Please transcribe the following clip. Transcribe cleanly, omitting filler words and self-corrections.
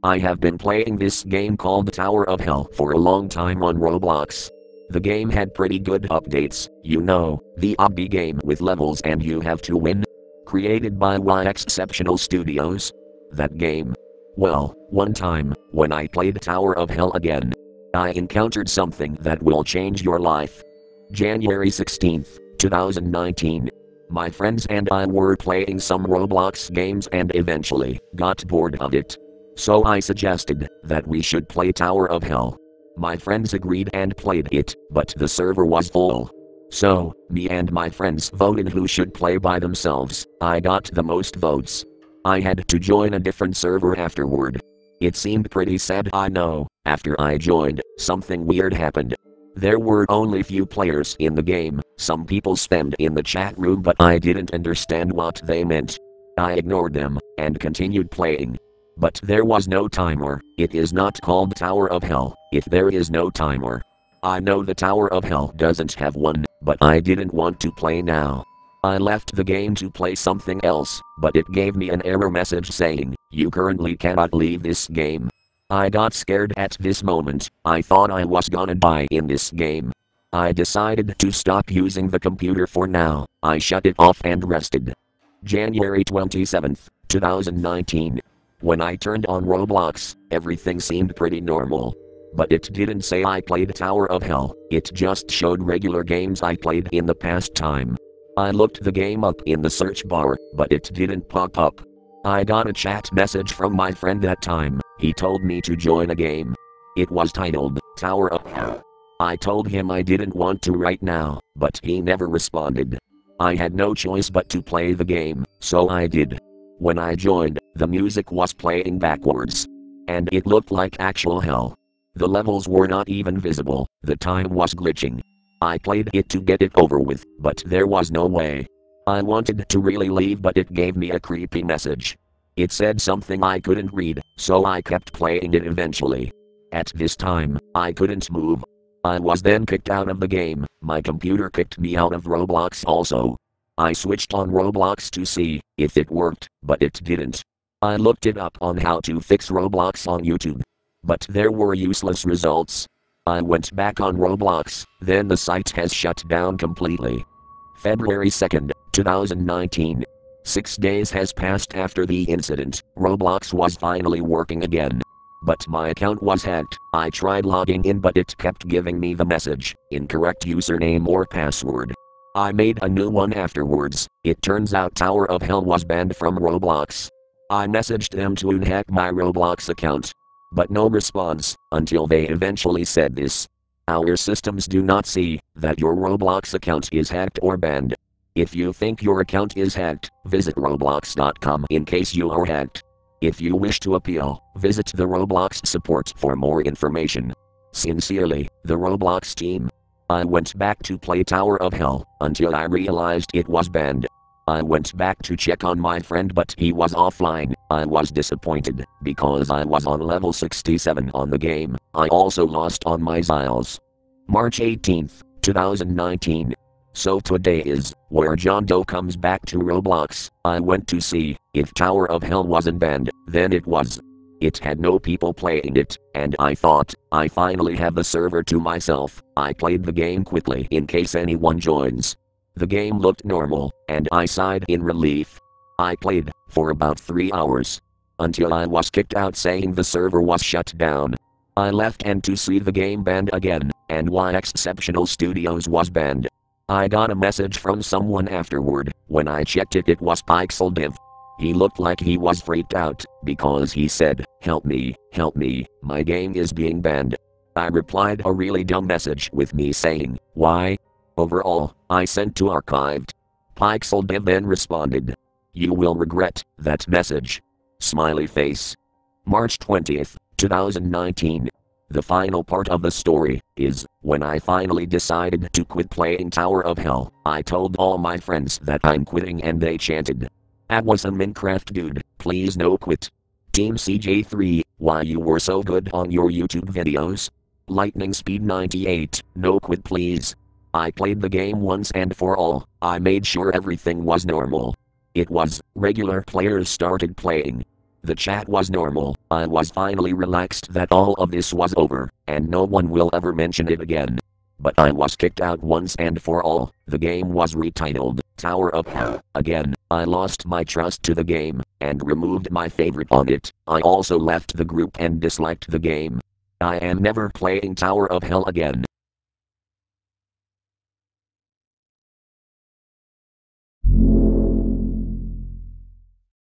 I have been playing this game called Tower of Hell for a long time on Roblox. The game had pretty good updates, you know, the obby game with levels and you have to win. Created by Yxceptional Studios. That game. Well, one time, when I played Tower of Hell again, I encountered something that will change your life. January 16th, 2019. My friends and I were playing some Roblox games and eventually got bored of it. So I suggested that we should play Tower of Hell. My friends agreed and played it, but the server was full. So, me and my friends voted who should play by themselves. I got the most votes. I had to join a different server afterward. It seemed pretty sad, I know. After I joined, something weird happened. There were only few players in the game. Some people spammed in the chat room, but I didn't understand what they meant. I ignored them and continued playing. But there was no timer. It is not called Tower of Hell if there is no timer. I know the Tower of Hell doesn't have one, but I didn't want to play now. I left the game to play something else, but it gave me an error message saying, "You currently cannot leave this game." I got scared at this moment. I thought I was gonna die in this game. I decided to stop using the computer for now. I shut it off and rested. January 27th, 2019. When I turned on Roblox, everything seemed pretty normal. But it didn't say I played Tower of Hell, it just showed regular games I played in the past time. I looked the game up in the search bar, but it didn't pop up. I got a chat message from my friend that time. He told me to join a game. It was titled Tower of Hell. I told him I didn't want to right now, but he never responded. I had no choice but to play the game, so I did. When I joined, the music was playing backwards. And it looked like actual hell. The levels were not even visible, the time was glitching. I played it to get it over with, but there was no way. I wanted to really leave, but it gave me a creepy message. It said something I couldn't read, so I kept playing it eventually. At this time, I couldn't move. I was then kicked out of the game. My computer kicked me out of Roblox also. I switched on Roblox to see if it worked, but it didn't. I looked it up on how to fix Roblox on YouTube. But there were useless results. I went back on Roblox, then the site has shut down completely. February 2nd, 2019. 6 days has passed after the incident. Roblox was finally working again. But my account was hacked. I tried logging in, but it kept giving me the message, incorrect username or password. I made a new one afterwards. It turns out Tower of Hell was banned from Roblox. I messaged them to unhack my Roblox account. But no response, until they eventually said this. Our systems do not see that your Roblox account is hacked or banned. If you think your account is hacked, visit roblox.com in case you are hacked. If you wish to appeal, visit the Roblox support for more information. Sincerely, the Roblox team. I went back to play Tower of Hell until I realized it was banned. I went back to check on my friend, but he was offline. I was disappointed because I was on level 67 on the game. I also lost on my Xiles. March 18th, 2019. So today is where John Doe comes back to Roblox. I went to see if Tower of Hell wasn't banned, then it was. It had no people playing it, and I thought, I finally have the server to myself. I played the game quickly in case anyone joins. The game looked normal, and I sighed in relief. I played for about 3 hours. Until I was kicked out saying the server was shut down. I left and to see the game banned again, and Yxceptional Studios was banned. I got a message from someone afterward. When I checked it, it was PixelDev. He looked like he was freaked out, because he said, help me, my game is being banned. I replied a really dumb message with me saying, why? Overall, I sent to archived. PixelDev then responded, you will regret that message. Smiley face. March 20th, 2019. The final part of the story is when I finally decided to quit playing Tower of Hell. I told all my friends that I'm quitting and they chanted, "I was a Minecraft dude, please no quit." Team CJ3, why you were so good on your YouTube videos? Lightning Speed 98, no quit please. I played the game once and for all. I made sure everything was normal. It was, regular players started playing. The chat was normal. I was finally relaxed that all of this was over, and no one will ever mention it again. But I was kicked out once and for all. The game was retitled Tower of Hell. Again, I lost my trust to the game, and removed my favorite on it. I also left the group and disliked the game. I am never playing Tower of Hell again.